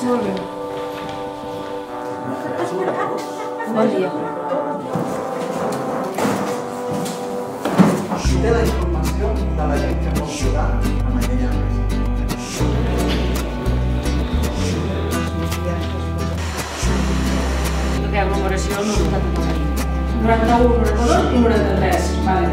Molt bé. Bon dia. Té la informació de la gent que pot jugar amb aquella empresa. La numeració 99, 92 i 93. Vale.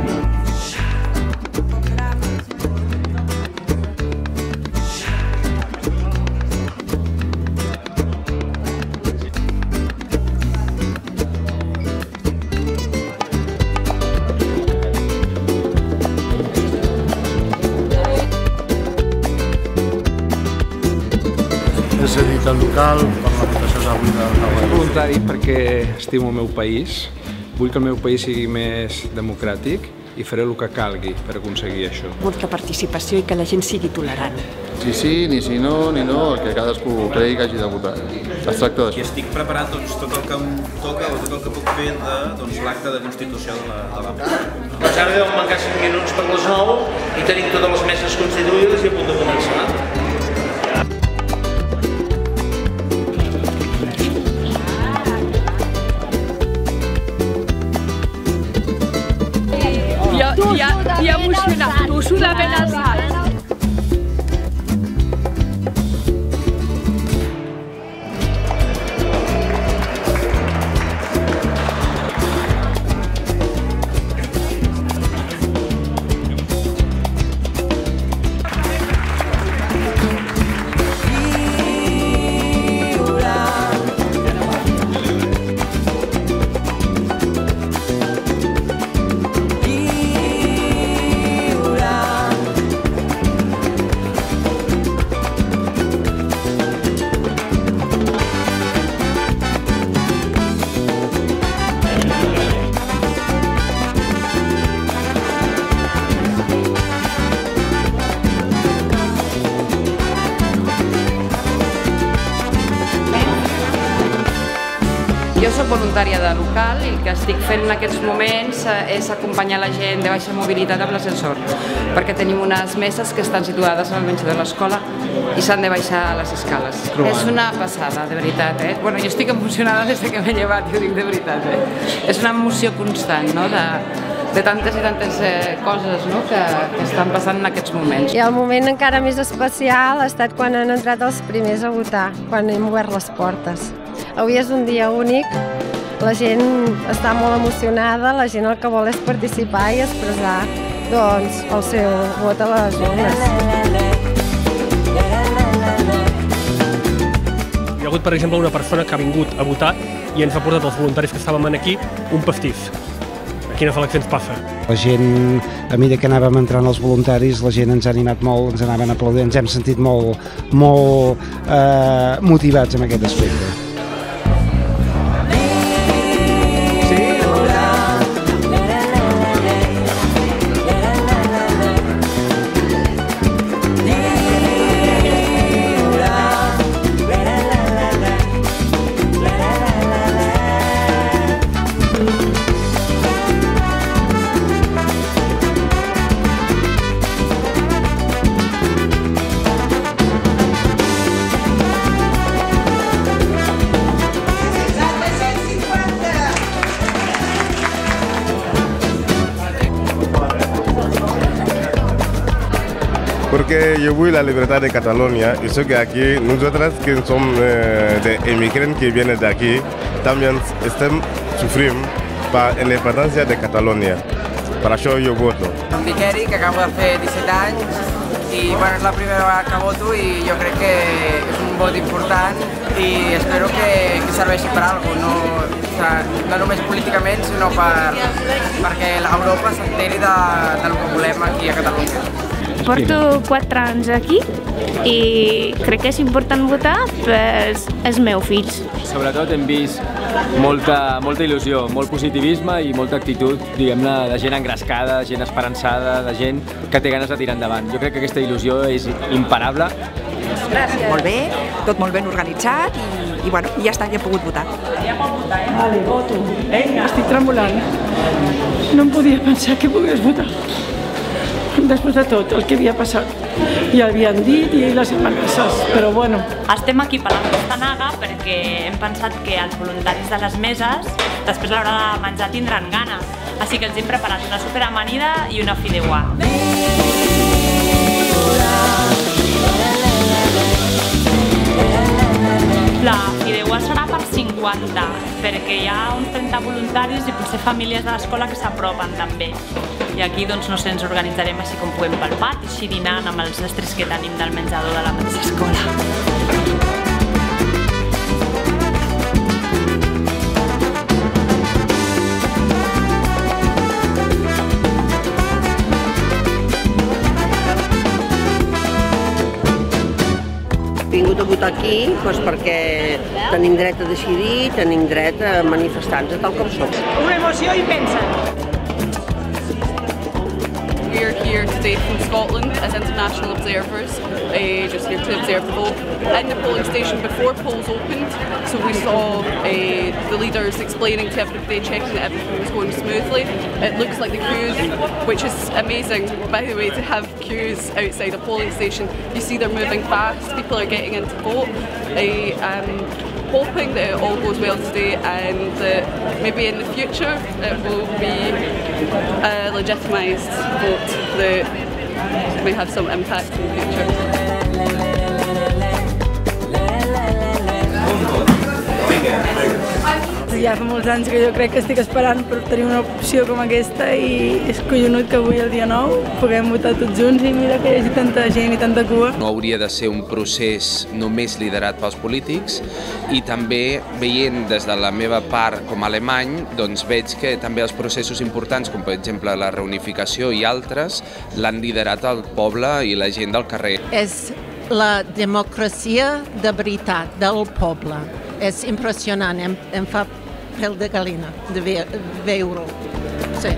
He cedit el local per la votació d'avui del nou. Soc voluntari perquè estimo el meu país, vull que el meu país sigui més democràtic i faré el que calgui per aconseguir això. Molta participació i que la gent sigui tolerant. Si sí, ni si no, ni no, el que cadascú cregui que hagi de votar. Es tracta d'això. I estic preparant tot el que em toca o tot el que puc fer de l'acte de constitució de l'empresa. Doncs ara deuen mancar 5 minuts per les 9 i tenim totes les meses constituïdes i a punt de començar. I emocionat, tossudament als dits. Jo soc voluntària de local i el que estic fent en aquests moments és acompanyar la gent de baixa mobilitat amb l'ascensor, perquè tenim unes meses que estan situades al menjador de l'escola i s'han de baixar a les escales. És una passada, de veritat. Bueno, jo estic emocionada des que m'he llevat, ho dic de veritat. És una emoció constant, no?, de tantes i tantes coses que estan passant en aquests moments. I el moment encara més especial ha estat quan han entrat els primers a votar, quan hem obert les portes. Avui és un dia únic, la gent està molt emocionada, la gent el que vol és participar i expressar el seu vot a les urnes. Hi ha hagut, per exemple, una persona que ha vingut a votar i ens ha portat als voluntaris que estàvem aquí un pastís. A quines eleccions passa? La gent, a mesura que anàvem entrant els voluntaris, la gent ens ha animat molt, ens anaven aplaudint, ens hem sentit molt motivats en aquest aspecte. Porque yo voy a la libertad de Cataluña y sé que aquí nosotros que somos de inmigrantes que vienen de aquí también estamos sufriendo por la independencia de Cataluña. Per això jo voto. Em dic Eric, acabo de fer 17 anys i és la primera vegada que voto i jo crec que és un vot important i espero que serveixi per alguna cosa, no només políticament sinó perquè l'Europa s'enteri del que volem aquí a Catalunya. Porto 4 anys aquí i crec que és important votar pels meus fills. Sobretot hem vist molta il·lusió, molt positivisme i molta actitud, diguem-ne, de gent engrescada, gent esperançada, de gent que té ganes de tirar endavant. Jo crec que aquesta il·lusió és imparable. Gràcies. Molt bé, tot molt ben organitzat i bueno, ja està, ja he pogut votar. Vale, voto. Vinga, estic tremolant. No em podia pensar que pogués votar. després de tot el que havia passat. Ja havien dit i les amenaces, però bueno. Estem aquí per la pastanaga perquè hem pensat que els voluntaris de les meses després a l'hora de menjar tindran gana. Així que els hem preparat una superamanida i una fideuà. La fideuà serà per 50, perquè hi ha uns 30 voluntaris i potser famílies de l'escola que s'apropen també. I aquí doncs no sé, ens organitzarem així com puguem pel pati, així dinant amb els estris que tenim del menjador de la mateixa escola. He vingut a votar aquí perquè tenim dret a decidir, tenim dret a manifestar-nos tal com som. Una emoció immensa. We are here today from Scotland as international observers, just here to observe the vote. In the polling station before polls opened, so we saw the leaders explaining to everybody, checking that everything was going smoothly. It looks like the queues, which is amazing, by the way, to have queues outside a polling station. You see they're moving fast, people are getting in to vote. Hoping that it all goes well today and that maybe in the future it will be a legitimised vote that may have some impact in the future. Ja fa molts anys que jo crec que estic esperant per tenir una opció com aquesta i és collonut que avui, el dia 9, puguem votar tots junts i mira que hi hagi tanta gent i tanta cua. No hauria de ser un procés només liderat pels polítics i també veient des de la meva part com a alemany, doncs veig que també els processos importants, com per exemple la reunificació i altres, l'han liderat el poble i la gent del carrer. És la democràcia de veritat del poble. És impressionant, em fa pèl de gallina de veure-ho. Sí.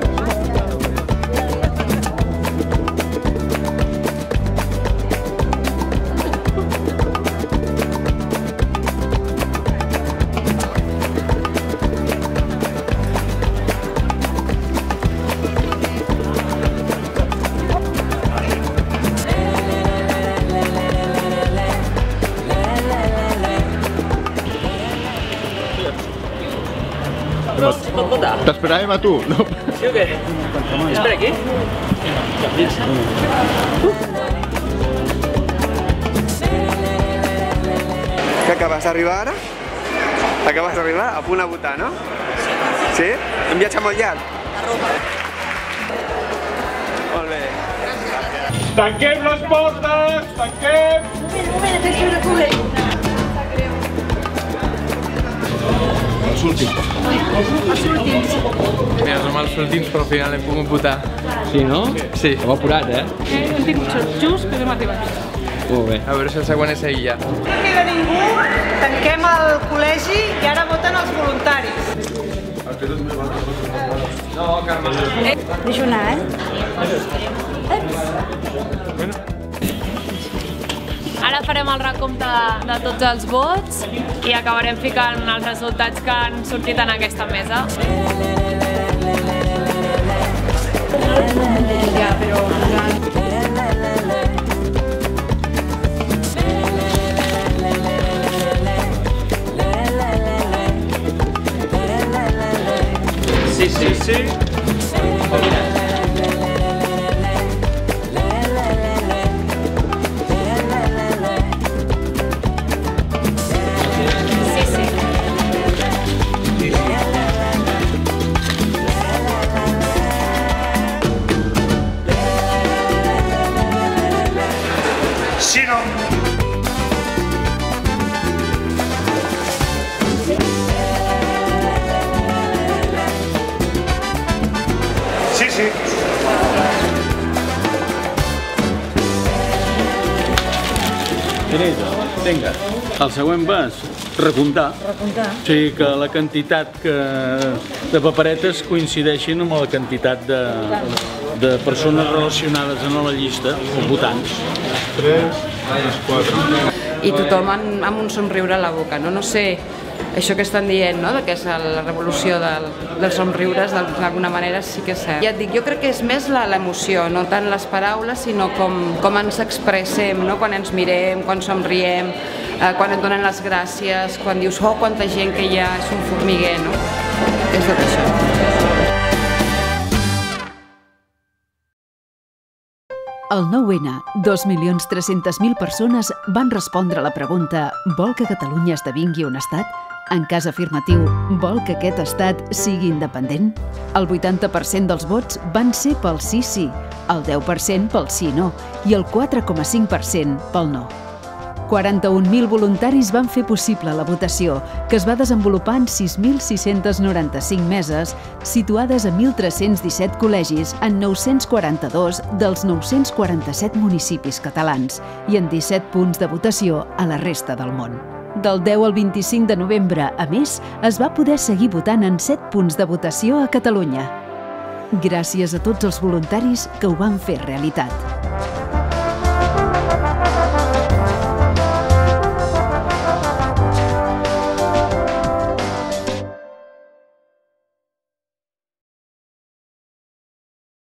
T'esperàvem a tu, no? Sí o què? Espera aquí. Que acabes d'arribar ara? Acabes d'arribar a punt a votar, no? Sí? Un viatge molt llarg? A Roma. Molt bé. Tanquem les portes! Tanquem! Un moment, que escriure corrent. Els últims. Els últims. Mira, som els últims, però al final hem pogut votar. Sí, no? Sí. Hem apurat, eh? Hem tingut sort just que hem arribat. Molt bé. A veure si el següent és ell ja. No queda ningú, tanquem el col·legi i ara voten els voluntaris. No, Carme. Deixo anar, eh? Ara farem el recompte de tots els vots i acabarem ficant els resultats que han sortit en aquesta mesa. Ja, però... Sí, sí, sí. Sí, no. Sí, sí. Teresa, vinga, el següent vas recomptar. Recomptar. O sigui que la quantitat de paperetes coincideixin amb la quantitat de persones relacionades en la llista, o votants. 3, 4. I tothom amb un somriure a la boca, no? No sé això que estan dient, no? Que és la revolució dels somriures, d'alguna manera sí que és cert. Ja et dic, jo crec que és més l'emoció, no tant les paraules, sinó com ens expressem, no? Quan ens mirem, quan somriem, quan et donen les gràcies, quan dius, oh, quanta gent que hi ha, és un formiguer, no? És tot això. El 9-N, 2.300.000 persones van respondre a la pregunta «Vol que Catalunya esdevingui un estat?» En cas afirmatiu, vol que aquest estat sigui independent? El 80% dels vots van ser pel sí, el 10% pel sí-no i el 4,5% pel no. 41.000 voluntaris van fer possible la votació, que es va desenvolupar en 6.695 meses, situades a 1.317 col·legis en 942 dels 947 municipis catalans i en 17 punts de votació a la resta del món. Del 10 al 25 de novembre, a més, es va poder seguir votant en 7 punts de votació a Catalunya. Gràcies a tots els voluntaris que ho van fer realitat.